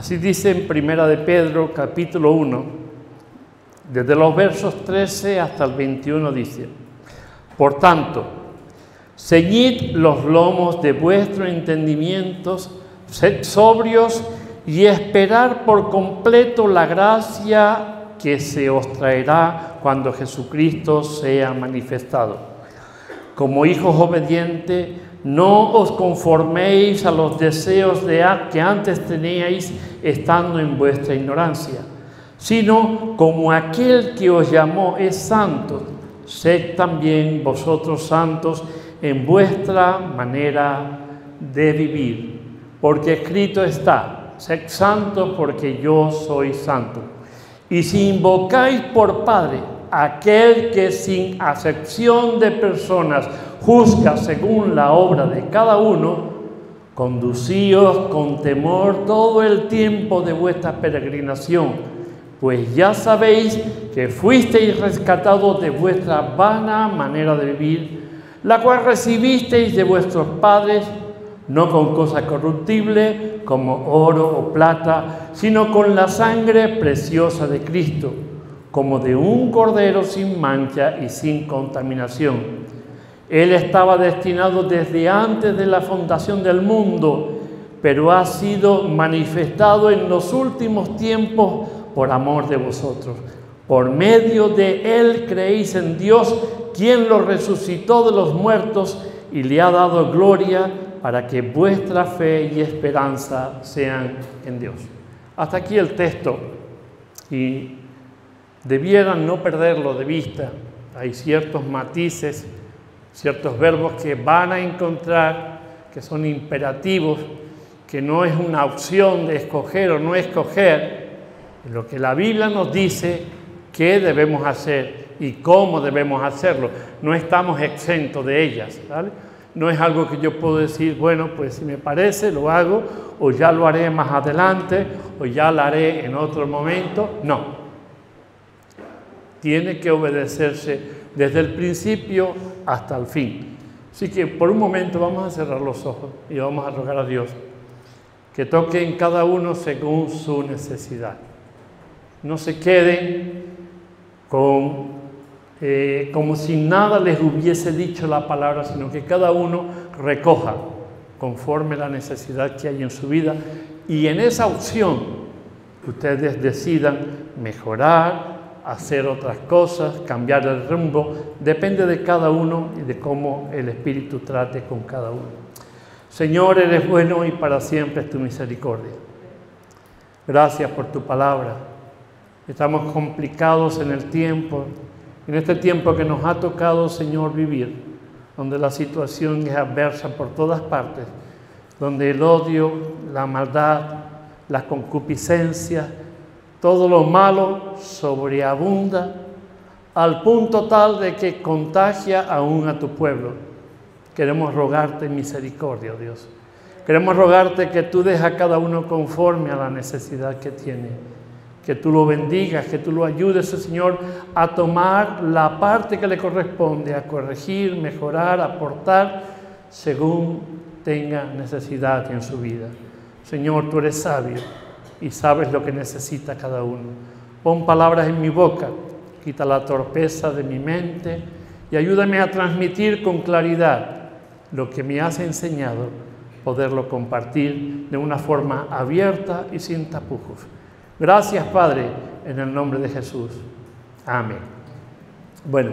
Así dice en Primera de Pedro, capítulo 1, desde los versos 13 hasta el 21 dice: Por tanto, ceñid los lomos de vuestros entendimientos, sed sobrios y esperar por completo la gracia que se os traerá cuando Jesucristo sea manifestado. Como hijos obedientes, no os conforméis a los deseos que antes teníais estando en vuestra ignorancia, sino como aquel que os llamó es santo, sed también vosotros santos en vuestra manera de vivir. Porque escrito está: sed santos porque yo soy santo. Y si invocáis por Padre aquel que sin acepción de personas juzga según la obra de cada uno, conducíos con temor todo el tiempo de vuestra peregrinación, pues ya sabéis que fuisteis rescatados de vuestra vana manera de vivir, la cual recibisteis de vuestros padres, no con cosa corruptible como oro o plata, sino con la sangre preciosa de Cristo, como de un cordero sin mancha y sin contaminación. Él estaba destinado desde antes de la fundación del mundo, pero ha sido manifestado en los últimos tiempos por amor de vosotros. Por medio de Él creéis en Dios, quien lo resucitó de los muertos y le ha dado gloria, para que vuestra fe y esperanza sean en Dios. Hasta aquí el texto, y debieran no perderlo de vista. Hay ciertos matices, ciertos verbos que van a encontrar, que son imperativos, que no es una opción de escoger o no escoger, lo que la Biblia nos dice qué debemos hacer y cómo debemos hacerlo. No estamos exentos de ellas, ¿vale? No es algo que yo puedo decir, bueno, pues si me parece, lo hago, o ya lo haré más adelante, o ya lo haré en otro momento. No. Tiene que obedecerse desde el principio hasta el fin. Así que por un momento vamos a cerrar los ojos y vamos a rogar a Dios que toque en cada uno según su necesidad. No se queden como si nada les hubiese dicho la palabra, sino que cada uno recoja conforme la necesidad que hay en su vida, y en esa opción ustedes decidan mejorar, hacer otras cosas, cambiar el rumbo. Depende de cada uno y de cómo el Espíritu trate con cada uno. Señor, eres bueno y para siempre es tu misericordia. Gracias por tu palabra. Estamos complicados en el tiempo, en este tiempo que nos ha tocado, Señor, vivir, donde la situación es adversa por todas partes, donde el odio, la maldad, la concupiscencia, todo lo malo sobreabunda al punto tal de que contagia aún a tu pueblo. Queremos rogarte misericordia, Dios. Queremos rogarte que tú dejes a cada uno conforme a la necesidad que tiene. Que tú lo bendigas, que tú lo ayudes, Señor, a tomar la parte que le corresponde, a corregir, mejorar, aportar, según tenga necesidad en su vida. Señor, tú eres sabio y sabes lo que necesita cada uno. Pon palabras en mi boca, quita la torpeza de mi mente y ayúdame a transmitir con claridad lo que me has enseñado, poderlo compartir de una forma abierta y sin tapujos. Gracias, Padre, en el nombre de Jesús. Amén. Bueno,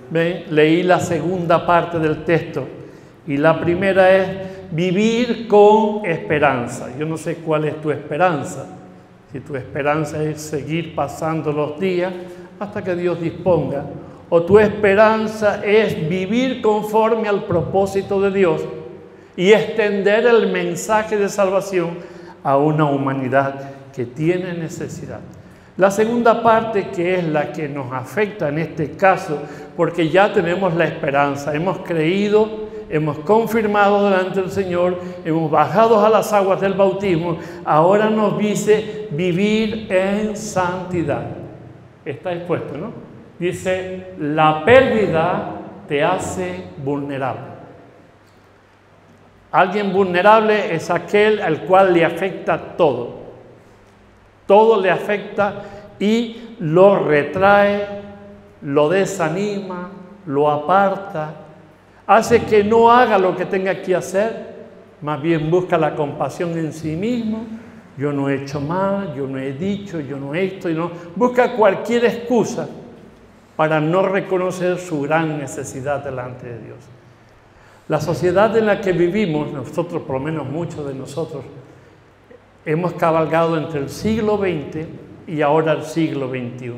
leí la segunda parte del texto y la primera es vivir con esperanza. Yo no sé cuál es tu esperanza. Si tu esperanza es seguir pasando los días hasta que Dios disponga, o tu esperanza es vivir conforme al propósito de Dios y extender el mensaje de salvación a una humanidad que tiene necesidad. La segunda parte, que es la que nos afecta en este caso, porque ya tenemos la esperanza, hemos creído, hemos confirmado delante del Señor, hemos bajado a las aguas del bautismo, ahora nos dice vivir en santidad. Está expuesto, ¿no? Dice, la pérdida te hace vulnerable. Alguien vulnerable es aquel al cual le afecta todo. todo le afecta y lo retrae, lo desanima, lo aparta, hace que no haga lo que tenga que hacer, más bien busca la compasión en sí mismo. Yo no he hecho mal, yo no he dicho, yo no he esto, y no. Busca cualquier excusa para no reconocer su gran necesidad delante de Dios. La sociedad en la que vivimos, nosotros, por lo menos muchos de nosotros, hemos cabalgado entre el siglo XX y ahora el siglo XXI.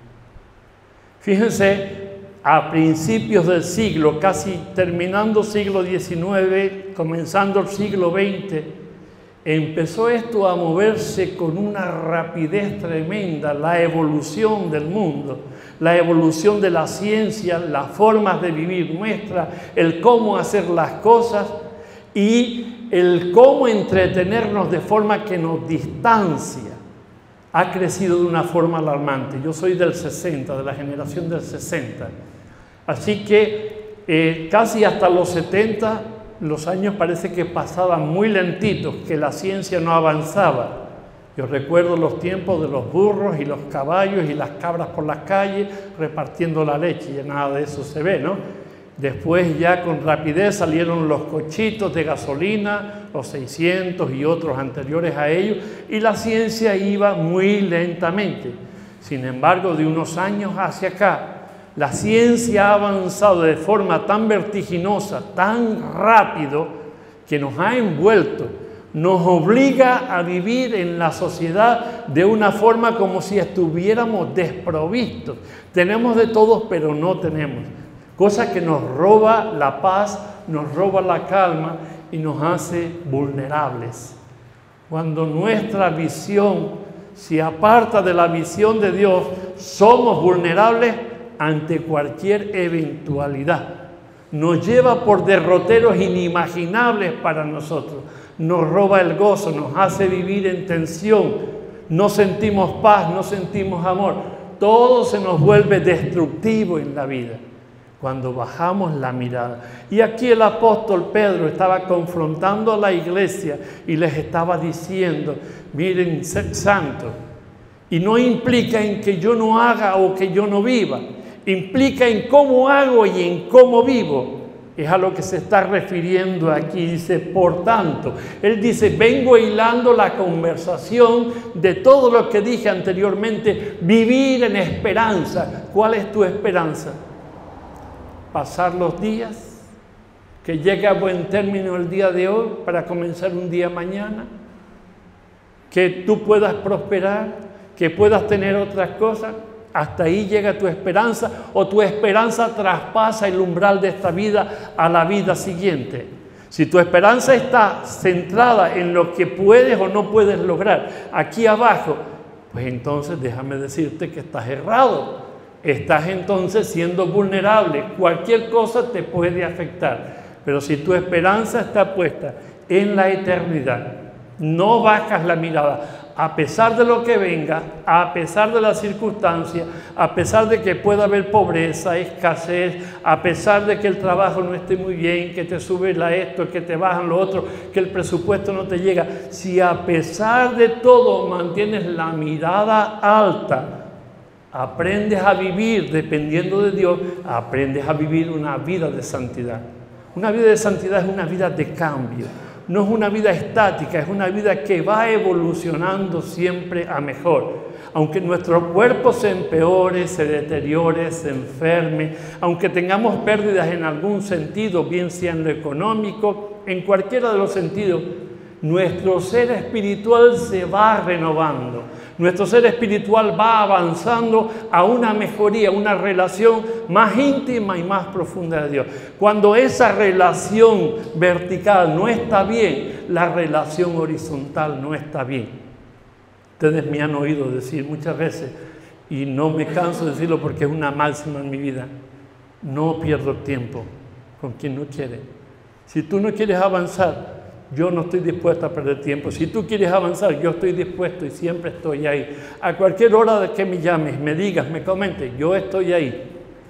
Fíjense, a principios del siglo, casi terminando siglo XIX, comenzando el siglo XX, empezó esto a moverse con una rapidez tremenda, la evolución del mundo, la evolución de la ciencia, las formas de vivir nuestra, el cómo hacer las cosas y el cómo entretenernos de forma que nos distancia. Ha crecido de una forma alarmante. Yo soy del 60, de la generación del 60. Así que casi hasta los 70, los años parece que pasaban muy lentitos, que la ciencia no avanzaba. Yo recuerdo los tiempos de los burros y los caballos y las cabras por las calles repartiendo la leche, y nada de eso se ve, ¿no? Después ya con rapidez salieron los cochitos de gasolina, los 600 y otros anteriores a ellos, y la ciencia iba muy lentamente. Sin embargo, de unos años hacia acá, la ciencia ha avanzado de forma tan vertiginosa, tan rápido, que nos ha envuelto, nos obliga a vivir en la sociedad de una forma como si estuviéramos desprovistos. Tenemos de todos, pero no tenemos. Cosa que nos roba la paz, nos roba la calma y nos hace vulnerables. Cuando nuestra visión se aparta de la visión de Dios, somos vulnerables ante cualquier eventualidad. Nos lleva por derroteros inimaginables para nosotros. Nos roba el gozo, nos hace vivir en tensión. No sentimos paz, no sentimos amor. Todo se nos vuelve destructivo en la vida cuando bajamos la mirada. Y aquí el apóstol Pedro estaba confrontando a la iglesia y les estaba diciendo, miren, sed santos. Y no implica en que yo no haga o que yo no viva. Implica en cómo hago y en cómo vivo. Es a lo que se está refiriendo aquí. Dice, por tanto, él dice, vengo hilando la conversación de todo lo que dije anteriormente, vivir en esperanza. ¿Cuál es tu esperanza? Pasar los días, que llegue a buen término el día de hoy para comenzar un día mañana, que tú puedas prosperar, que puedas tener otras cosas. ¿Hasta ahí llega tu esperanza o tu esperanza traspasa el umbral de esta vida a la vida siguiente? Si tu esperanza está centrada en lo que puedes o no puedes lograr aquí abajo, pues entonces déjame decirte que estás errado. Estás entonces siendo vulnerable. Cualquier cosa te puede afectar. Pero si tu esperanza está puesta en la eternidad, no bajas la mirada. A pesar de lo que venga, a pesar de las circunstancias, a pesar de que pueda haber pobreza, escasez, a pesar de que el trabajo no esté muy bien, que te sube esto, que te bajan lo otro, que el presupuesto no te llega, si a pesar de todo mantienes la mirada alta, aprendes a vivir dependiendo de Dios, aprendes a vivir una vida de santidad. Una vida de santidad es una vida de cambio. No es una vida estática, es una vida que va evolucionando siempre a mejor. Aunque nuestro cuerpo se empeore, se deteriore, se enferme, aunque tengamos pérdidas en algún sentido, bien sea en lo económico, en cualquiera de los sentidos, nuestro ser espiritual se va renovando. Nuestro ser espiritual va avanzando a una mejoría, una relación más íntima y más profunda de Dios. Cuando esa relación vertical no está bien, la relación horizontal no está bien. Ustedes me han oído decir muchas veces, y no me canso de decirlo porque es una máxima en mi vida, no pierdo tiempo con quien no quiere. Si tú no quieres avanzar, yo no estoy dispuesto a perder tiempo. Si tú quieres avanzar, yo estoy dispuesto y siempre estoy ahí. A cualquier hora de que me llames, me digas, me comentes, yo estoy ahí.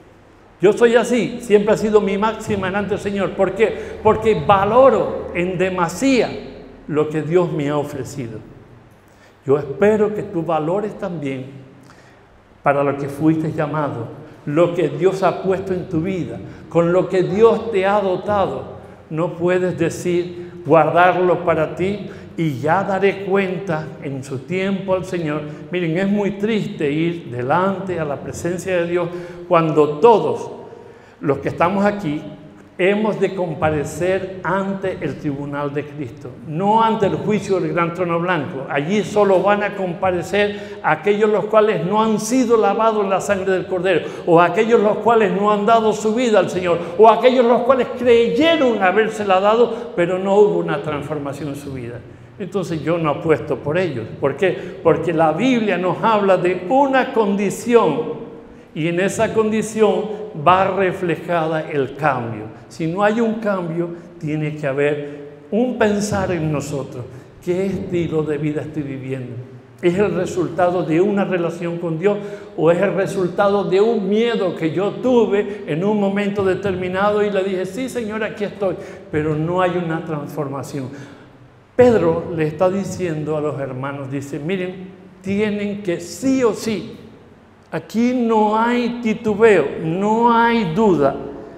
Yo soy así, siempre ha sido mi máxima delante del Señor. ¿Por qué? Porque valoro en demasía lo que Dios me ha ofrecido. Yo espero que tú valores también para lo que fuiste llamado, lo que Dios ha puesto en tu vida, con lo que Dios te ha dotado. No puedes decir, guardarlo para ti y ya daré cuenta en su tiempo al Señor. Miren, es muy triste ir delante a la presencia de Dios cuando todos los que estamos aquí hemos de comparecer ante el tribunal de Cristo, no ante el juicio del gran trono blanco. Allí solo van a comparecer aquellos los cuales no han sido lavados en la sangre del Cordero, o aquellos los cuales no han dado su vida al Señor, o aquellos los cuales creyeron habérsela dado, pero no hubo una transformación en su vida. Entonces yo no apuesto por ellos. ¿Por qué? Porque la Biblia nos habla de una condición, y en esa condición va reflejada el cambio. Si no hay un cambio, tiene que haber un pensar en nosotros. ¿Qué estilo de vida estoy viviendo? ¿Es el resultado de una relación con Dios o es el resultado de un miedo que yo tuve en un momento determinado y le dije, sí, Señor, aquí estoy, pero no hay una transformación? Pedro le está diciendo a los hermanos, dice, miren, tienen que sí o sí, aquí no hay titubeo, no hay duda,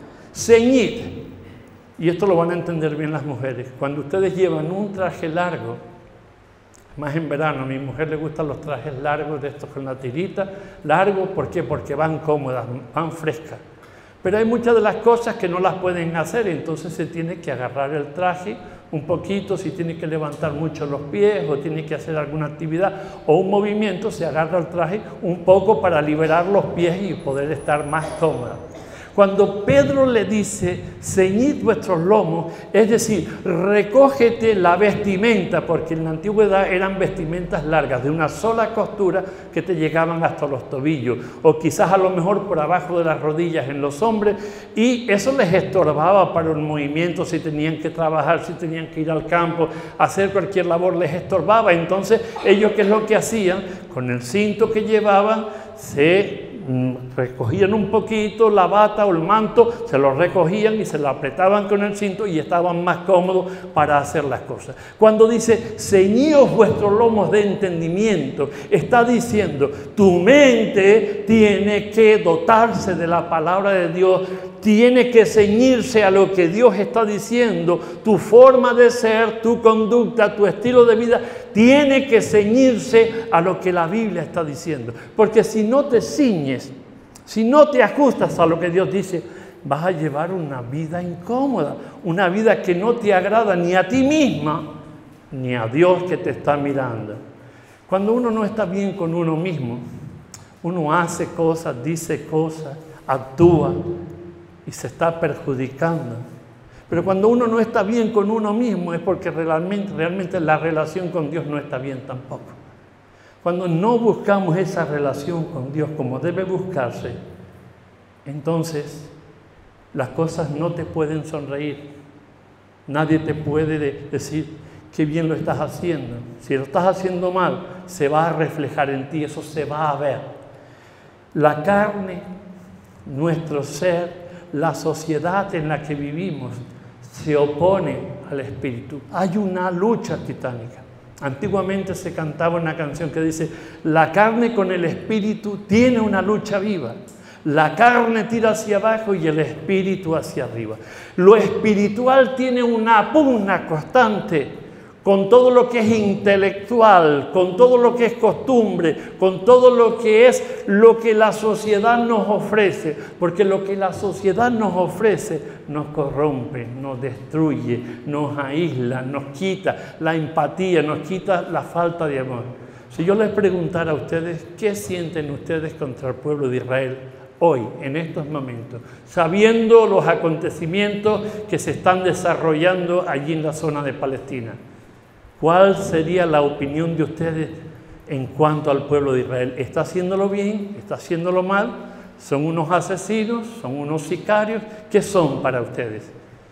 ceñid. Y esto lo van a entender bien las mujeres. Cuando ustedes llevan un traje largo, más en verano, a mi mujer le gustan los trajes largos de estos con la tirita, largos, ¿por qué? Porque van cómodas, van frescas. Pero hay muchas de las cosas que no las pueden hacer, entonces se tiene que agarrar el traje un poquito, si tiene que levantar mucho los pies o tiene que hacer alguna actividad o un movimiento, se agarra el traje un poco para liberar los pies y poder estar más cómoda. Cuando Pedro le dice, ceñid vuestros lomos, es decir, recógete la vestimenta, porque en la antigüedad eran vestimentas largas, de una sola costura que te llegaban hasta los tobillos, o quizás a lo mejor por abajo de las rodillas en los hombres, y eso les estorbaba para el movimiento, si tenían que trabajar, si tenían que ir al campo, hacer cualquier labor, les estorbaba. Entonces, ellos, ¿qué es lo que hacían? Con el cinto que llevaban, se recogían un poquito la bata o el manto, se lo recogían y se lo apretaban con el cinto y estaban más cómodos para hacer las cosas. Cuando dice, ceñíos vuestros lomos de entendimiento, está diciendo, tu mente tiene que dotarse de la palabra de Dios, tiene que ceñirse a lo que Dios está diciendo, tu forma de ser, tu conducta, tu estilo de vida, tiene que ceñirse a lo que la Biblia está diciendo. Porque si no te ciñes, si no te ajustas a lo que Dios dice, vas a llevar una vida incómoda, una vida que no te agrada ni a ti misma, ni a Dios que te está mirando. Cuando uno no está bien con uno mismo, uno hace cosas, dice cosas, actúa y se está perjudicando. Pero cuando uno no está bien con uno mismo es porque realmente la relación con Dios no está bien tampoco. Cuando no buscamos esa relación con Dios como debe buscarse, entonces las cosas no te pueden sonreír. Nadie te puede decir qué bien lo estás haciendo. Si lo estás haciendo mal, se va a reflejar en ti, eso se va a ver. La carne, nuestro ser, la sociedad en la que vivimos se opone al espíritu. Hay una lucha titánica. Antiguamente se cantaba una canción que dice, la carne con el espíritu tiene una lucha viva. La carne tira hacia abajo y el espíritu hacia arriba. Lo espiritual tiene una pugna constante con todo lo que es intelectual, con todo lo que es costumbre, con todo lo que es lo que la sociedad nos ofrece, porque lo que la sociedad nos ofrece nos corrompe, nos destruye, nos aísla, nos quita la empatía, nos quita la falta de amor. Si yo les preguntara a ustedes, ¿qué sienten ustedes contra el pueblo de Israel hoy, en estos momentos, sabiendo los acontecimientos que se están desarrollando allí en la zona de Palestina? ¿Cuál sería la opinión de ustedes en cuanto al pueblo de Israel? ¿Está haciéndolo bien? ¿Está haciéndolo mal? ¿Son unos asesinos? ¿Son unos sicarios? ¿Qué son para ustedes?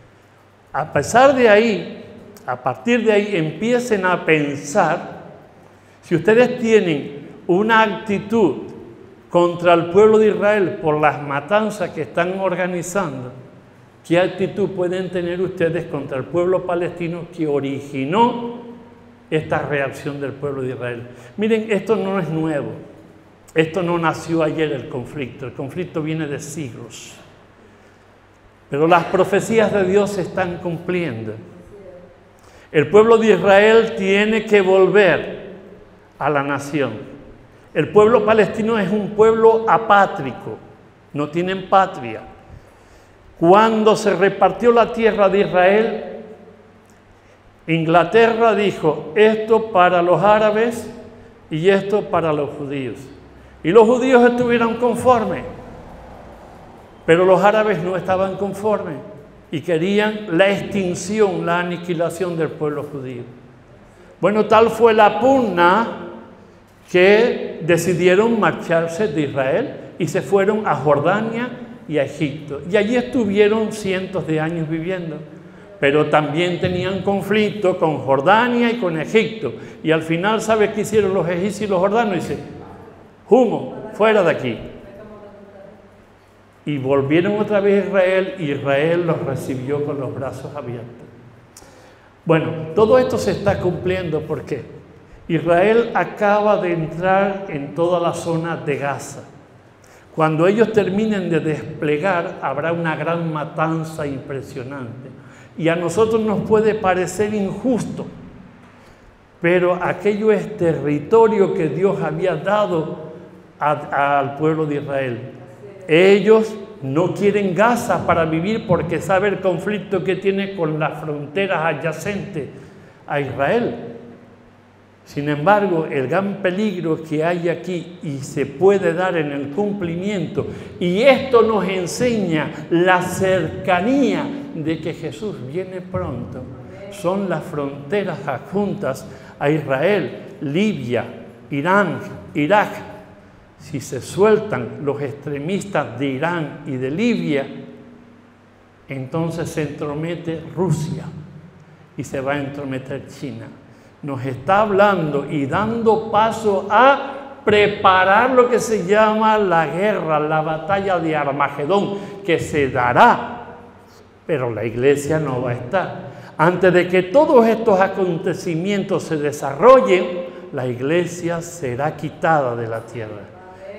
A pesar de ahí, a partir de ahí, empiecen a pensar, si ustedes tienen una actitud contra el pueblo de Israel por las matanzas que están organizando, ¿qué actitud pueden tener ustedes contra el pueblo palestino que originó esta reacción del pueblo de Israel. Miren, esto no es nuevo. Esto no nació ayer el conflicto viene de siglos. Pero las profecías de Dios se están cumpliendo. El pueblo de Israel tiene que volver a la nación. El pueblo palestino es un pueblo apátrico, no tienen patria. Cuando se repartió la tierra de Israel, Inglaterra dijo, esto para los árabes y esto para los judíos. Y los judíos estuvieron conformes, pero los árabes no estaban conformes y querían la extinción, la aniquilación del pueblo judío. Bueno, tal fue la pugna que decidieron marcharse de Israel y se fueron a Jordania y a Egipto. Y allí estuvieron cientos de años viviendo, pero también tenían conflicto con Jordania y con Egipto. Y al final, ¿sabe qué hicieron los egipcios y los jordanos? Dice, humo, fuera de aquí. Y volvieron otra vez a Israel y Israel los recibió con los brazos abiertos. Bueno, todo esto se está cumpliendo. ¿Por qué? Israel acaba de entrar en toda la zona de Gaza. Cuando ellos terminen de desplegar, habrá una gran matanza impresionante. Y a nosotros nos puede parecer injusto, pero aquello es territorio que Dios había dado al pueblo de Israel. Ellos no quieren Gaza para vivir porque sabe el conflicto que tiene con las fronteras adyacentes a Israel. Sin embargo, el gran peligro que hay aquí y se puede dar en el cumplimiento, y esto nos enseña la cercanía de que Jesús viene pronto, son las fronteras adjuntas a Israel, Libia, Irán, Irak. Si se sueltan los extremistas de Irán y de Libia, entonces se entromete Rusia y se va a entrometer China. Nos está hablando y dando paso a preparar lo que se llama la guerra, la batalla de Armagedón, que se dará, pero la iglesia no va a estar. Antes de que todos estos acontecimientos se desarrollen, la iglesia será quitada de la tierra.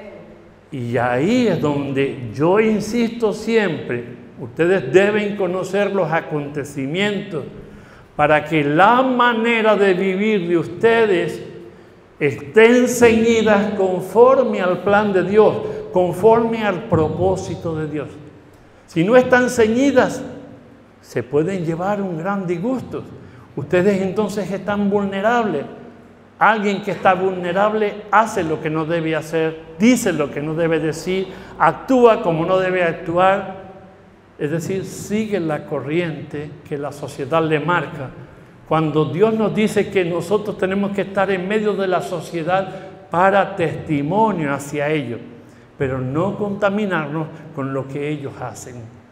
Y ahí es donde yo insisto siempre, ustedes deben conocer los acontecimientos para que la manera de vivir de ustedes estén ceñidas conforme al plan de Dios, conforme al propósito de Dios. Si no están ceñidas, se pueden llevar un gran disgusto. Ustedes entonces están vulnerables. Alguien que está vulnerable hace lo que no debe hacer, dice lo que no debe decir, actúa como no debe actuar. Es decir, sigue la corriente que la sociedad le marca. Cuando Dios nos dice que nosotros tenemos que estar en medio de la sociedad para testimonio hacia ellos, pero no contaminarnos con lo que ellos hacen.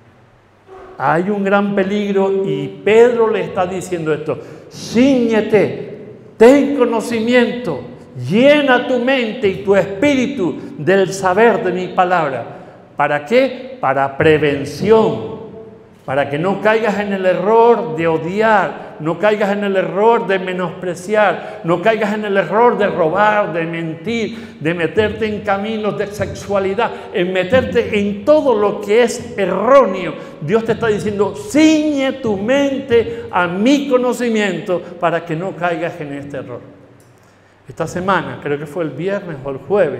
Hay un gran peligro y Pedro le está diciendo esto: cíñete, ten conocimiento, llena tu mente y tu espíritu del saber de mi palabra. ¿Para qué? Para prevención, para que no caigas en el error de odiar, no caigas en el error de menospreciar, no caigas en el error de robar, de mentir, de meterte en caminos de sexualidad, en meterte en todo lo que es erróneo. Dios te está diciendo, ciñe tu mente a mi conocimiento para que no caigas en este error. Esta semana, creo que fue el viernes o el jueves,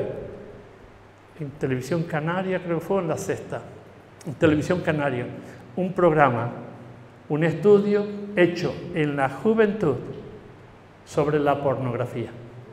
en Televisión Canaria, creo que fue en la sexta, en Televisión Canaria, un programa, un estudio hecho en la juventud sobre la pornografía.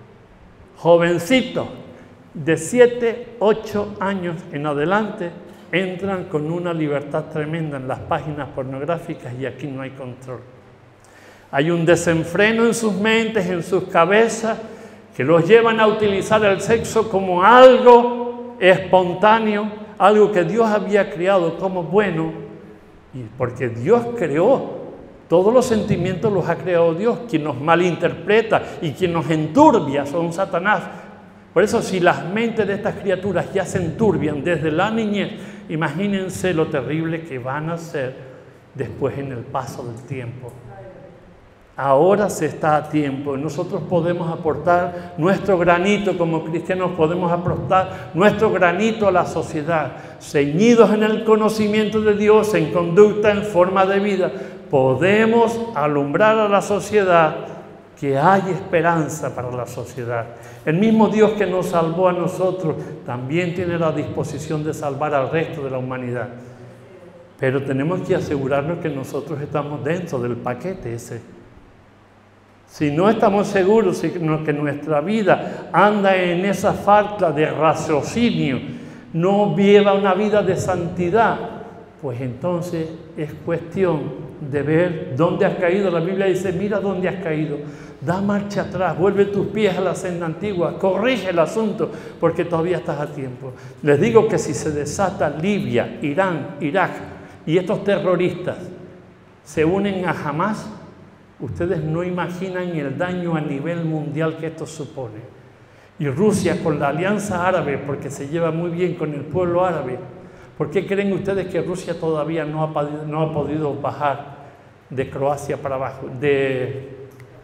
Jovencitos de 7, 8 años en adelante entran con una libertad tremenda en las páginas pornográficas y aquí no hay control. Hay un desenfreno en sus mentes, en sus cabezas, que los llevan a utilizar el sexo como algo espontáneo, algo que Dios había creado como bueno, y porque Dios creó, todos los sentimientos los ha creado Dios. Quien nos malinterpreta y quien nos enturbia son Satanás. Por eso, si las mentes de estas criaturas ya se enturbian desde la niñez, imagínense lo terrible que van a ser después en el paso del tiempo. Ahora se está a tiempo. Nosotros podemos aportar nuestro granito como cristianos, podemos aportar nuestro granito a la sociedad, ceñidos en el conocimiento de Dios, en conducta, en forma de vida. Podemos alumbrar a la sociedad que hay esperanza para la sociedad. El mismo Dios que nos salvó a nosotros también tiene la disposición de salvar al resto de la humanidad. Pero tenemos que asegurarnos que nosotros estamos dentro del paquete ese. Si no estamos seguros que nuestra vida anda en esa falta de raciocinio, no lleva una vida de santidad, pues entonces es cuestión de ver dónde has caído. La Biblia dice, mira dónde has caído, da marcha atrás, vuelve tus pies a la senda antigua, corrige el asunto, porque todavía estás a tiempo. Les digo que si se desata Libia, Irán, Irak y estos terroristas se unen a Hamás, ustedes no imaginan el daño a nivel mundial que esto supone. Y Rusia con la Alianza Árabe, porque se lleva muy bien con el pueblo árabe, ¿por qué creen ustedes que Rusia todavía no ha podido bajar de Croacia para abajo, de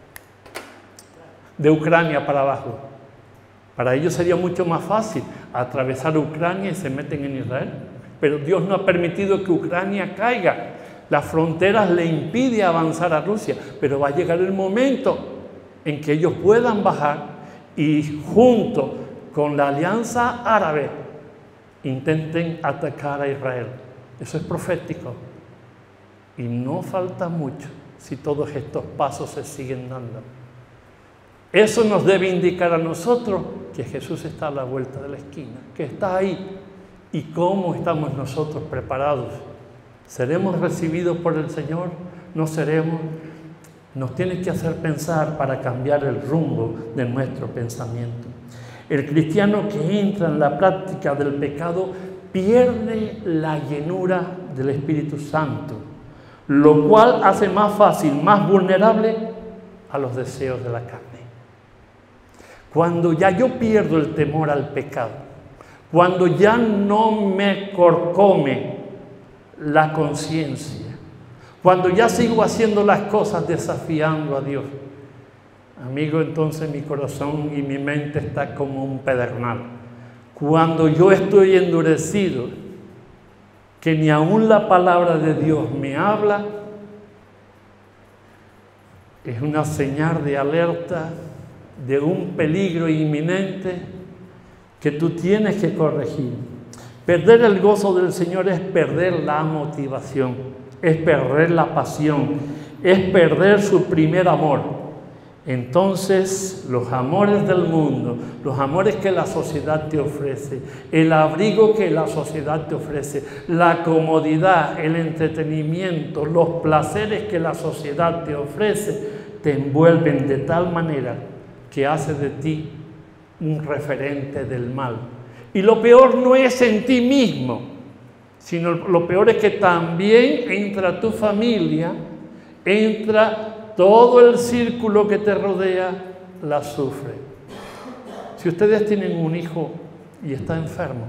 Ucrania para abajo? Para ellos sería mucho más fácil atravesar Ucrania y se meten en Israel. Pero Dios no ha permitido que Ucrania caiga. Las fronteras le impiden avanzar a Rusia, pero va a llegar el momento en que ellos puedan bajar y junto con la Alianza Árabe intenten atacar a Israel. Eso es profético. Y no falta mucho si todos estos pasos se siguen dando. Eso nos debe indicar a nosotros que Jesús está a la vuelta de la esquina, que está ahí. ¿Y cómo estamos nosotros preparados? ¿Seremos recibidos por el Señor? ¿No seremos? Nos tiene que hacer pensar para cambiar el rumbo de nuestro pensamiento. El cristiano que entra en la práctica del pecado pierde la llenura del Espíritu Santo, lo cual hace más fácil, más vulnerable a los deseos de la carne. Cuando ya yo pierdo el temor al pecado, cuando ya no me corcome la conciencia, cuando ya sigo haciendo las cosas desafiando a Dios, amigo, entonces mi corazón y mi mente está como un pedernal. Cuando yo estoy endurecido, que ni aún la palabra de Dios me habla, es una señal de alerta de un peligro inminente que tú tienes que corregir. Perder el gozo del Señor es perder la motivación, es perder la pasión, es perder su primer amor. Entonces, los amores del mundo, los amores que la sociedad te ofrece, el abrigo que la sociedad te ofrece, la comodidad, el entretenimiento, los placeres que la sociedad te ofrece, te envuelven de tal manera que hace de ti un referente del mal. Y lo peor no es en ti mismo, sino lo peor es que también entra tu familia, entra todo el círculo que te rodea, la sufre. Si ustedes tienen un hijo y está enfermo,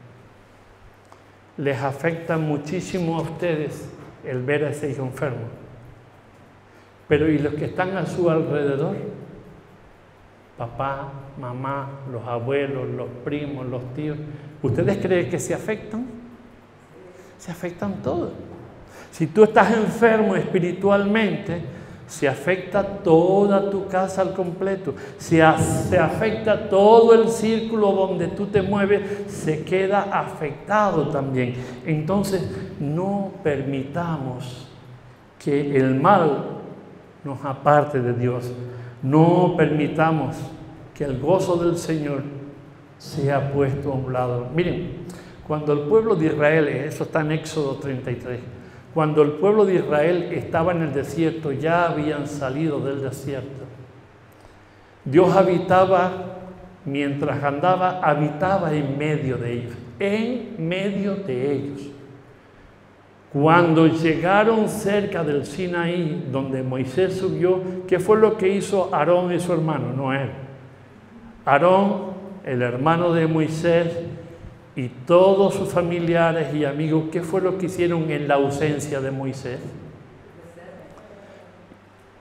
les afecta muchísimo a ustedes el ver a ese hijo enfermo. Pero ¿y los que están a su alrededor? Papá, mamá, los abuelos, los primos, los tíos. ¿Ustedes creen que se afectan? Se afectan todos. Si tú estás enfermo espiritualmente, se afecta toda tu casa al completo. Se afecta todo el círculo donde tú te mueves, se queda afectado también. Entonces, no permitamos que el mal nos aparte de Dios. No permitamos que el gozo del Señor sea puesto a un lado. Miren, cuando el pueblo de Israel, eso está en Éxodo 33, cuando el pueblo de Israel estaba en el desierto, ya habían salido del desierto. Dios habitaba, mientras andaba, habitaba en medio de ellos, en medio de ellos. Cuando llegaron cerca del Sinaí, donde Moisés subió, ¿qué fue lo que hizo Aarón y su hermano? No él. Aarón, el hermano de Moisés, y todos sus familiares y amigos, ¿qué fue lo que hicieron en la ausencia de Moisés?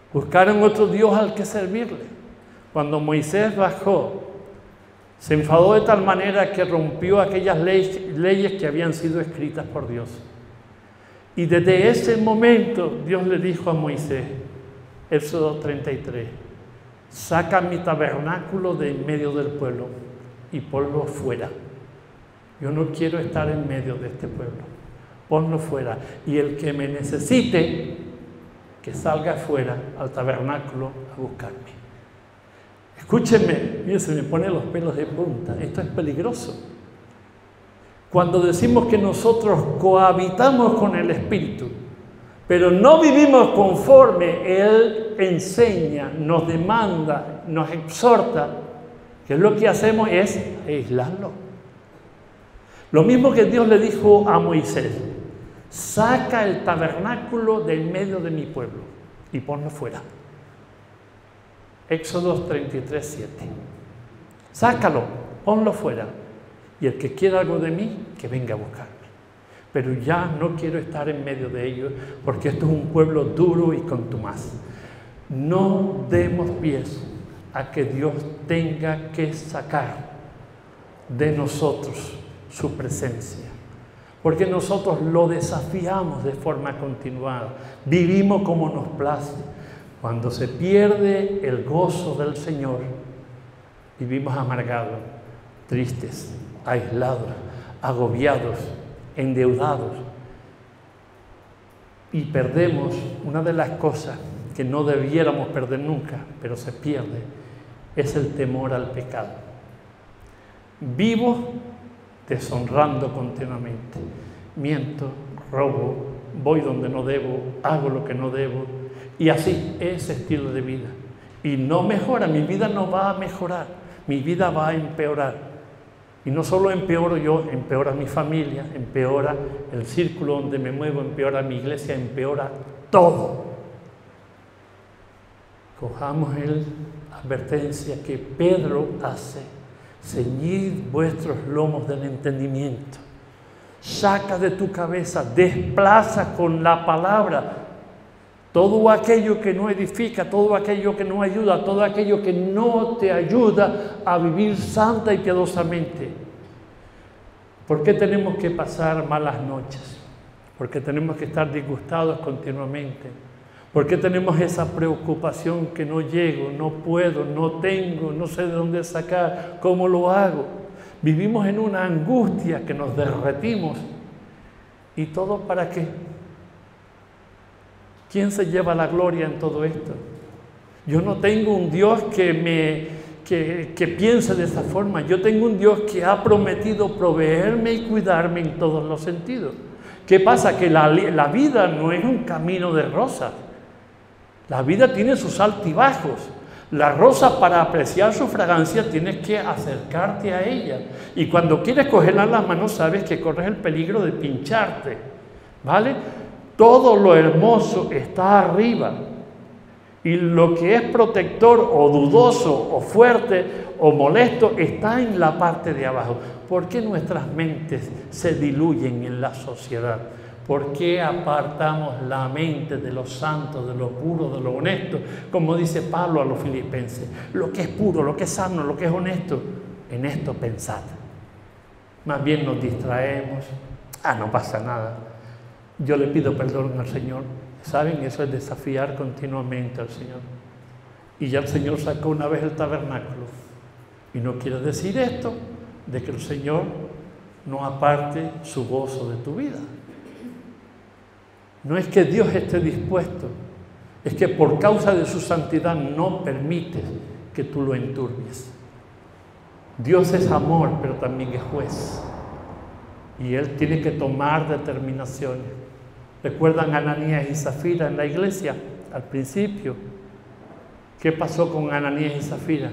Buscaron otro Dios al que servirle. Cuando Moisés bajó, se enfadó de tal manera que rompió aquellas leyes que habían sido escritas por Dios. Y desde ese momento Dios le dijo a Moisés, Éxodo 33, saca mi tabernáculo de en medio del pueblo y ponlo fuera. Yo no quiero estar en medio de este pueblo. Ponlo fuera. Y el que me necesite, que salga fuera al tabernáculo a buscarme. Escúchenme, miren, se me ponen los pelos de punta. Esto es peligroso. Cuando decimos que nosotros cohabitamos con el Espíritu, pero no vivimos conforme Él enseña, nos demanda, nos exhorta, que lo que hacemos es aislarlo. Lo mismo que Dios le dijo a Moisés, saca el tabernáculo del medio de mi pueblo y ponlo fuera. Éxodo 33, 7. Sácalo, ponlo fuera. Y el que quiera algo de mí, que venga a buscarme. Pero ya no quiero estar en medio de ellos, porque esto es un pueblo duro y contumaz. No demos pies a que Dios tenga que sacar de nosotros su presencia, porque nosotros lo desafiamos de forma continuada, vivimos como nos place. Cuando se pierde el gozo del Señor, vivimos amargados, tristes, aislados, agobiados, endeudados, y perdemos una de las cosas que no debiéramos perder nunca, pero se pierde, es el temor al pecado. Vivo deshonrando continuamente, miento, robo, voy donde no debo, hago lo que no debo, y así, ese estilo de vida. Y no mejora, mi vida no va a mejorar, mi vida va a empeorar. Y no solo empeoro yo, empeora mi familia, empeora el círculo donde me muevo, empeora mi iglesia, empeora todo. Cojamos la advertencia que Pedro hace: ceñid vuestros lomos del entendimiento. Saca de tu cabeza, desplaza con la palabra todo aquello que no edifica, todo aquello que no ayuda, todo aquello que no te ayuda a vivir santa y piadosamente. ¿Por qué tenemos que pasar malas noches? ¿Por qué tenemos que estar disgustados continuamente? ¿Por qué tenemos esa preocupación que no llego, no puedo, no tengo, no sé de dónde sacar, cómo lo hago? Vivimos en una angustia que nos derretimos. ¿Y todo para qué? ¿Quién se lleva la gloria en todo esto? Yo no tengo un Dios que piense de esa forma. Yo tengo un Dios que ha prometido proveerme y cuidarme en todos los sentidos. ¿Qué pasa? Que la vida no es un camino de rosas. La vida tiene sus altibajos. La rosa, para apreciar su fragancia, tienes que acercarte a ella. Y cuando quieres cogerla en las manos, sabes que corres el peligro de pincharte. ¿Vale? Todo lo hermoso está arriba. Y lo que es protector o dudoso o fuerte o molesto está en la parte de abajo. ¿Por qué nuestras mentes se diluyen en la sociedad? ¿Por qué apartamos la mente de lo santo, de lo puro, de lo honesto? Como dice Pablo a los filipenses, lo que es puro, lo que es sano, lo que es honesto, en esto pensad. Más bien nos distraemos, no pasa nada. Yo le pido perdón al Señor. ¿Saben? Eso es desafiar continuamente al Señor. Y ya el Señor sacó una vez el tabernáculo. Y no quiere decir esto de que el Señor no aparte su gozo de tu vida. No es que Dios esté dispuesto, es que por causa de su santidad no permite que tú lo enturbies. Dios es amor, pero también es juez. Y Él tiene que tomar determinaciones. ¿Recuerdan a Ananías y Zafira en la iglesia al principio? ¿Qué pasó con Ananías y Zafira?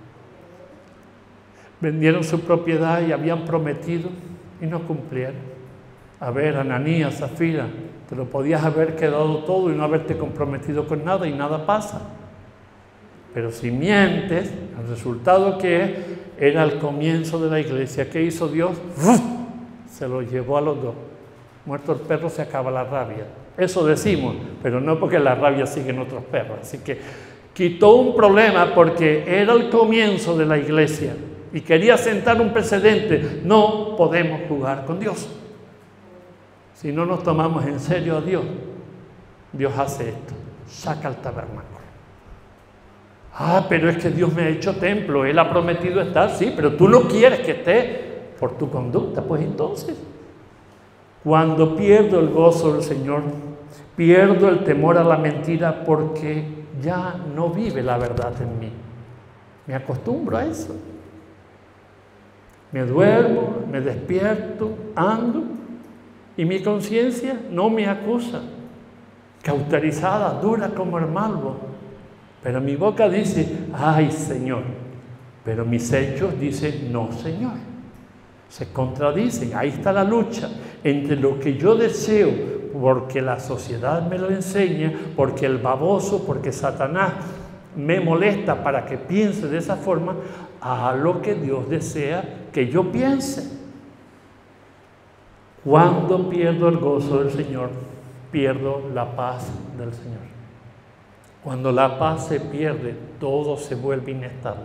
Vendieron su propiedad y habían prometido y no cumplieron. A ver, Ananías, Zafira, te lo podías haber quedado todo y no haberte comprometido con nada y nada pasa. Pero si mientes, el resultado que era el comienzo de la iglesia. ¿Qué hizo Dios? ¡Uf! Se lo llevó a los dos. Muerto el perro se acaba la rabia. Eso decimos, pero no porque la rabia sigue en otros perros. Así que quitó un problema porque era el comienzo de la iglesia y quería sentar un precedente. No podemos jugar con Dios. Si no nos tomamos en serio a Dios, Dios hace esto, saca el tabernáculo. Pero es que Dios me ha hecho templo, Él ha prometido estar, sí, pero tú no quieres que esté por tu conducta. Pues entonces, cuando pierdo el gozo del Señor, pierdo el temor a la mentira porque ya no vive la verdad en mí. Me acostumbro a eso. Me duermo, me despierto, ando y mi conciencia no me acusa. Cauterizada, dura como el malvo. Pero mi boca dice, ay Señor. Pero mis hechos dicen, no Señor. Se contradicen. Ahí está la lucha entre lo que yo deseo, porque la sociedad me lo enseña, porque el baboso, porque Satanás me molesta para que piense de esa forma, a lo que Dios desea que yo piense. Cuando pierdo el gozo del Señor, pierdo la paz del Señor. Cuando la paz se pierde, todo se vuelve inestable.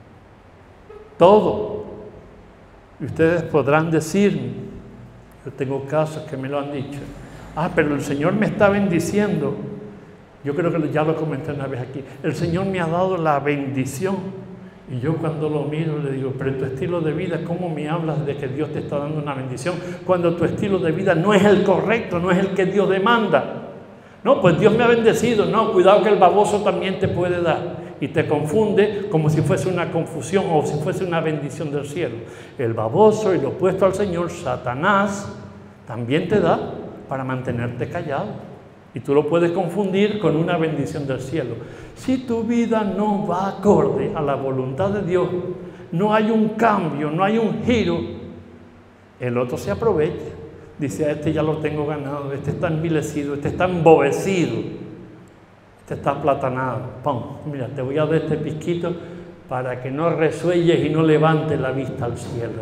Todo. Y ustedes podrán decirme, yo tengo casos que me lo han dicho, pero el Señor me está bendiciendo. Yo creo que ya lo comenté una vez aquí. El Señor me ha dado la bendición. Y yo cuando lo miro le digo, pero en tu estilo de vida, ¿cómo me hablas de que Dios te está dando una bendición? Cuando tu estilo de vida no es el correcto, no es el que Dios demanda. No, pues Dios me ha bendecido. No, cuidado que el baboso también te puede dar. Y te confunde como si fuese una confusión o si fuese una bendición del cielo. El baboso y lo opuesto al Señor, Satanás, también te da para mantenerte callado. Y tú lo puedes confundir con una bendición del cielo. Si tu vida no va acorde a la voluntad de Dios, no hay un cambio, no hay un giro, el otro se aprovecha. Dice, a este ya lo tengo ganado, este está envilecido, este está embobecido, este está aplatanado. Pum, mira, te voy a dar este pizquito para que no resuelles y no levantes la vista al cielo.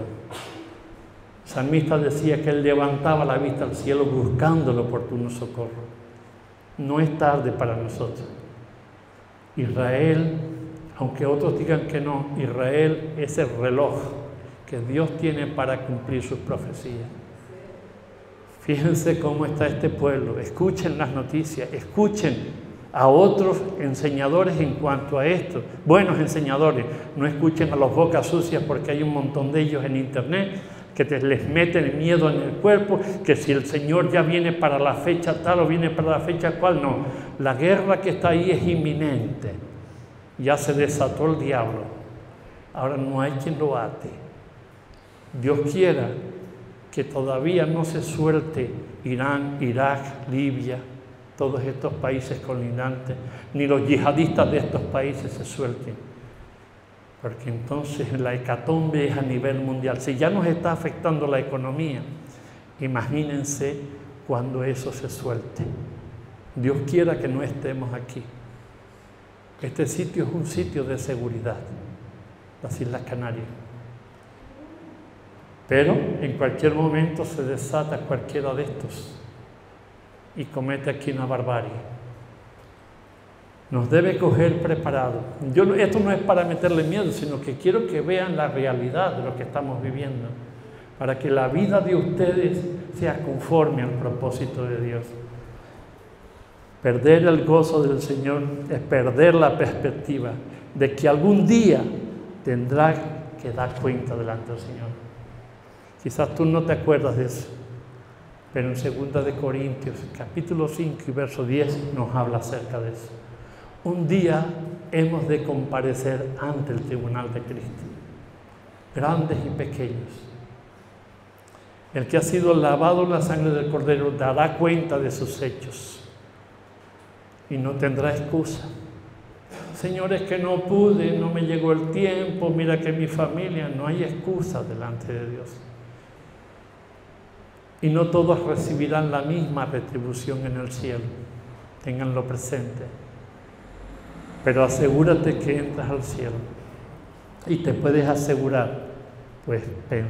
El salmista decía que él levantaba la vista al cielo buscando el oportuno socorro. No es tarde para nosotros. Israel, aunque otros digan que no, Israel es el reloj que Dios tiene para cumplir sus profecías. Fíjense cómo está este pueblo, escuchen las noticias, escuchen a otros enseñadores en cuanto a esto, buenos enseñadores, no escuchen a los bocas sucias porque hay un montón de ellos en internet que les meten miedo en el cuerpo, que si el Señor ya viene para la fecha tal o viene para la fecha cual, no. La guerra que está ahí es inminente. Ya se desató el diablo. Ahora no hay quien lo ate. Dios quiera que todavía no se suelte Irán, Irak, Libia, todos estos países colindantes, ni los yihadistas de estos países se suelten. Porque entonces la hecatombe es a nivel mundial. Si ya nos está afectando la economía, imagínense cuando eso se suelte. Dios quiera que no estemos aquí. Este sitio es un sitio de seguridad, las Islas Canarias. Pero en cualquier momento se desata cualquiera de estos y comete aquí una barbarie. Nos debe coger preparados. Esto no es para meterle miedo, sino que quiero que vean la realidad de lo que estamos viviendo, para que la vida de ustedes sea conforme al propósito de Dios. Perder el gozo del Señor es perder la perspectiva de que algún día tendrá que dar cuenta delante del Señor. Quizás tú no te acuerdas de eso, pero en 2 de Corintios, capítulo 5 y verso 10, nos habla acerca de eso. Un día hemos de comparecer ante el tribunal de Cristo, grandes y pequeños. El que ha sido lavado en la sangre del Cordero dará cuenta de sus hechos y no tendrá excusa. Señor, es que no pude, no me llegó el tiempo, mira que mi familia, no hay excusa delante de Dios. Y no todos recibirán la misma retribución en el cielo, ténganlo presente. Pero asegúrate que entras al cielo y te puedes asegurar, pues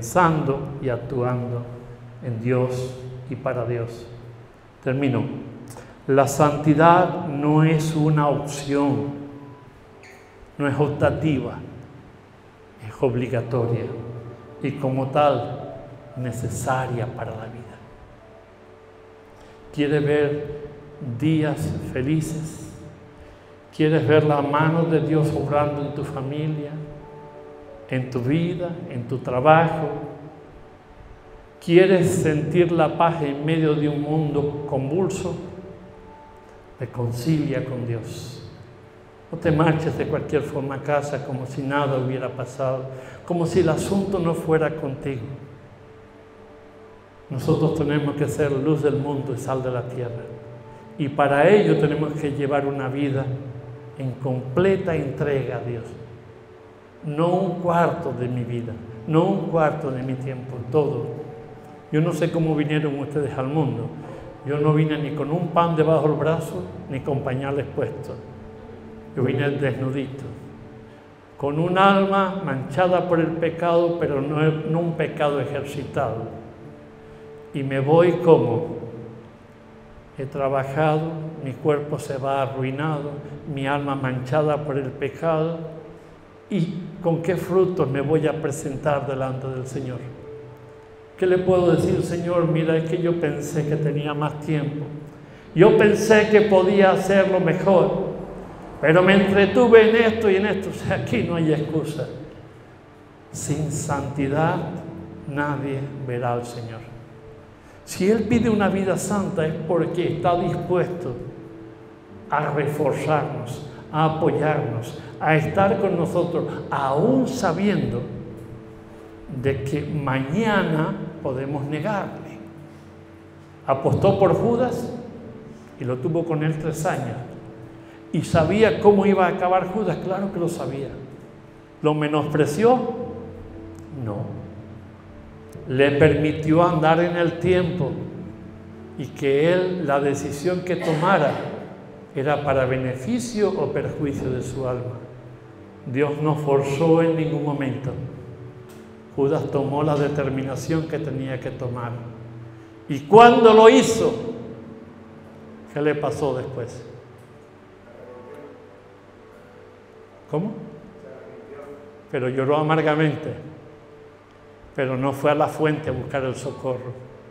pensando y actuando en Dios y para Dios. Termino. La santidad no es una opción, no es optativa, es obligatoria y como tal necesaria para la vida. ¿Quieres ver días felices? ¿Quieres ver la mano de Dios obrando en tu familia, en tu vida, en tu trabajo? ¿Quieres sentir la paz en medio de un mundo convulso? Reconcilia con Dios. No te marches de cualquier forma a casa como si nada hubiera pasado, como si el asunto no fuera contigo. Nosotros tenemos que ser luz del mundo y sal de la tierra. Y para ello tenemos que llevar una vida en completa entrega a Dios. No un cuarto de mi vida, no un cuarto de mi tiempo, todo. Yo no sé cómo vinieron ustedes al mundo. Yo no vine ni con un pan debajo del brazo, ni con pañales puestos. Yo vine desnudito, con un alma manchada por el pecado, pero no un pecado ejercitado. Y me voy como he trabajado, mi cuerpo se va arruinado, mi alma manchada por el pecado. ¿Y con qué frutos me voy a presentar delante del Señor? ¿Qué le puedo decir, Señor? Mira, es que yo pensé que tenía más tiempo. Yo pensé que podía hacerlo mejor, pero me entretuve en esto y en esto. O sea, aquí no hay excusa. Sin santidad nadie verá al Señor. Si Él pide una vida santa es porque está dispuesto a reforzarnos, a apoyarnos, a estar con nosotros, aún sabiendo de que mañana podemos negarle. Apostó por Judas y lo tuvo con él 3 años. ¿Y sabía cómo iba a acabar Judas? Claro que lo sabía. ¿Lo menospreció? No. Le permitió andar en el tiempo y que él, la decisión que tomara, era para beneficio o perjuicio de su alma. Dios no forzó en ningún momento. Judas tomó la determinación que tenía que tomar. Y cuando lo hizo, ¿qué le pasó después? ¿Cómo? Pero lloró amargamente. Pero no fue a la fuente a buscar el socorro.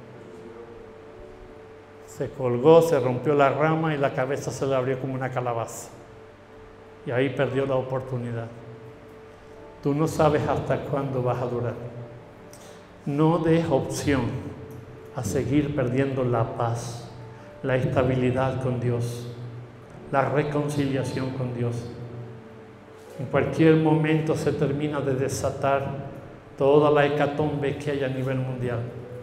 Se colgó, se rompió la rama y la cabeza se le abrió como una calabaza. Y ahí perdió la oportunidad. Tú no sabes hasta cuándo vas a durar. No des opción a seguir perdiendo la paz, la estabilidad con Dios, la reconciliación con Dios. En cualquier momento se termina de desatar toda la hecatombe que hay a nivel mundial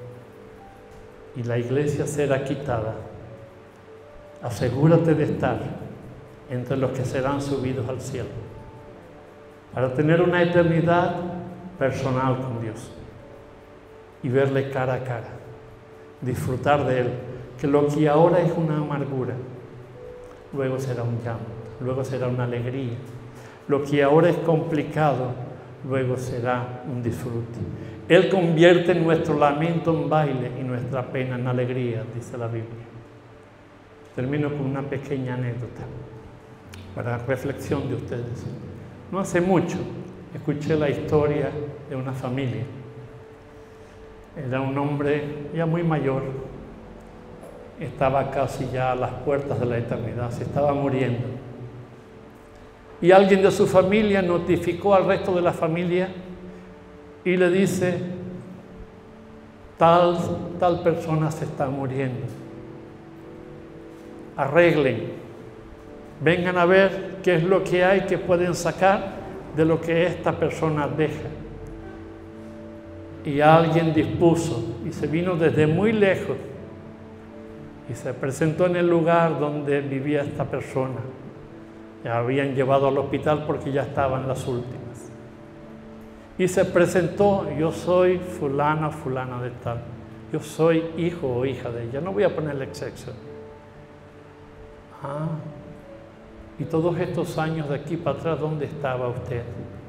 y la iglesia será quitada. Asegúrate de estar entre los que serán subidos al cielo para tener una eternidad personal con Dios y verle cara a cara, disfrutar de Él, que lo que ahora es una amargura, luego será un llanto, luego será una alegría. Lo que ahora es complicado, luego será un disfrute. Él convierte nuestro lamento en baile y nuestra pena en alegría, dice la Biblia. Termino con una pequeña anécdota para reflexión de ustedes. No hace mucho escuché la historia de una familia. Era un hombre ya muy mayor, estaba casi ya a las puertas de la eternidad, se estaba muriendo. Y alguien de su familia notificó al resto de la familia y le dice, tal persona se está muriendo. Arreglen, vengan a ver qué es lo que hay que pueden sacar de lo que esta persona deja. Y alguien dispuso y se vino desde muy lejos y se presentó en el lugar donde vivía esta persona. Ya habían llevado al hospital porque ya estaban las últimas. Y se presentó, yo soy fulana de tal. Yo soy hijo o hija de ella. No voy a ponerle sexo. Y todos estos años de aquí para atrás, ¿dónde estaba usted?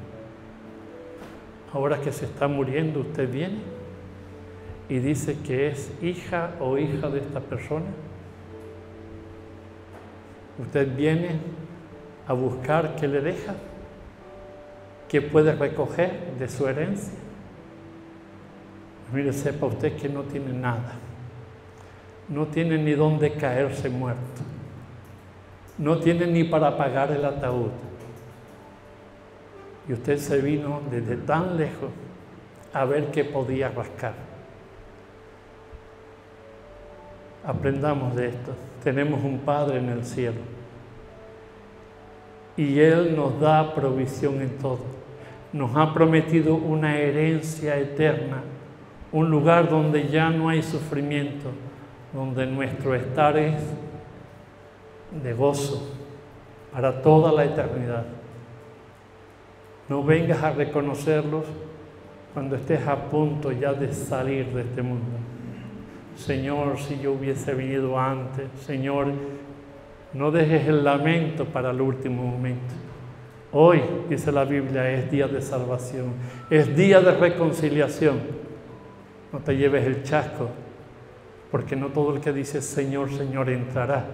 Ahora que se está muriendo, usted viene y dice que es hija o hija de esta persona. Usted viene a buscar qué le deja, qué puede recoger de su herencia. Mire, sepa usted que no tiene nada. No tiene ni dónde caerse muerto. No tiene ni para pagar el ataúd. Y usted se vino desde tan lejos a ver qué podía rascar. Aprendamos de esto. Tenemos un Padre en el cielo. Y Él nos da provisión en todo. Nos ha prometido una herencia eterna, un lugar donde ya no hay sufrimiento, donde nuestro estar es de gozo para toda la eternidad. No vengas a reconocerlos cuando estés a punto ya de salir de este mundo. Señor, si yo hubiese venido antes, Señor, no dejes el lamento para el último momento. Hoy, dice la Biblia, es día de salvación, es día de reconciliación. No te lleves el chasco, porque no todo el que dice Señor, Señor entrará.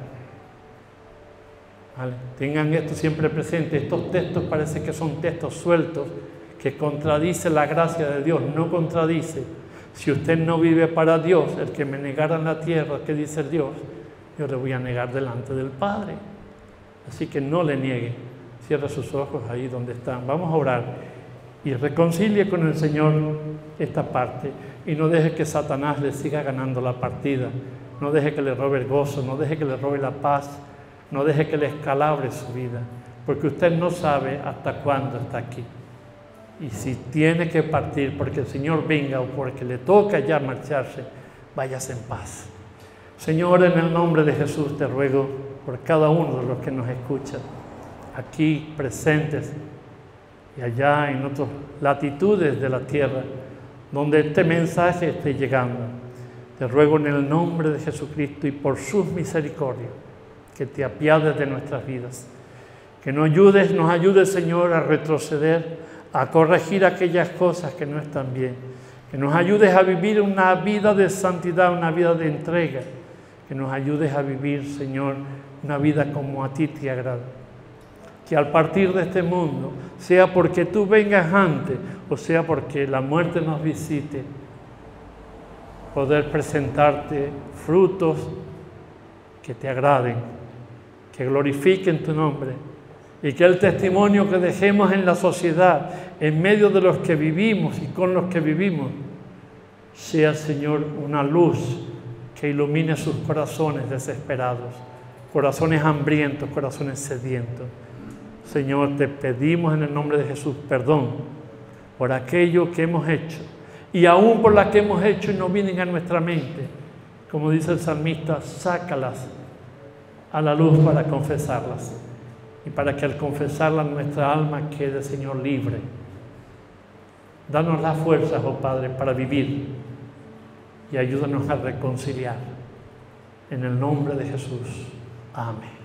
¿Vale? Tengan esto siempre presente. Estos textos parece que son textos sueltos que contradicen la gracia de Dios. No contradice. Si usted no vive para Dios, el que me negara en la tierra, ¿qué dice Dios? Yo le voy a negar delante del Padre. Así que no le niegue. Cierra sus ojos ahí donde están. Vamos a orar y reconcilie con el Señor esta parte. Y no deje que Satanás le siga ganando la partida. No deje que le robe el gozo. No deje que le robe la paz. No deje que le escalabre su vida. Porque usted no sabe hasta cuándo está aquí. Y si tiene que partir porque el Señor venga o porque le toca ya marcharse, váyase en paz. Señor, en el nombre de Jesús te ruego por cada uno de los que nos escuchan, aquí presentes y allá en otras latitudes de la tierra, donde este mensaje esté llegando. Te ruego en el nombre de Jesucristo y por sus misericordias, que te apiades de nuestras vidas. Que nos ayudes, Señor, a retroceder, a corregir aquellas cosas que no están bien. Que nos ayudes a vivir una vida de santidad, una vida de entrega. Que nos ayudes a vivir, Señor, una vida como a ti te agrada. Que al partir de este mundo, sea porque tú vengas antes o sea porque la muerte nos visite, poder presentarte frutos que te agraden, que glorifiquen tu nombre y que el testimonio que dejemos en la sociedad, en medio de los que vivimos y con los que vivimos, sea, Señor, una luz que ilumine sus corazones desesperados, corazones hambrientos, corazones sedientos. Señor, te pedimos en el nombre de Jesús perdón por aquello que hemos hecho y aún por las que hemos hecho y no vienen a nuestra mente. Como dice el salmista, sácalas a la luz para confesarlas y para que al confesarlas nuestra alma quede, Señor, libre. Danos las fuerzas, oh Padre, para vivir y ayúdanos a reconciliar. En el nombre de Jesús. Amén.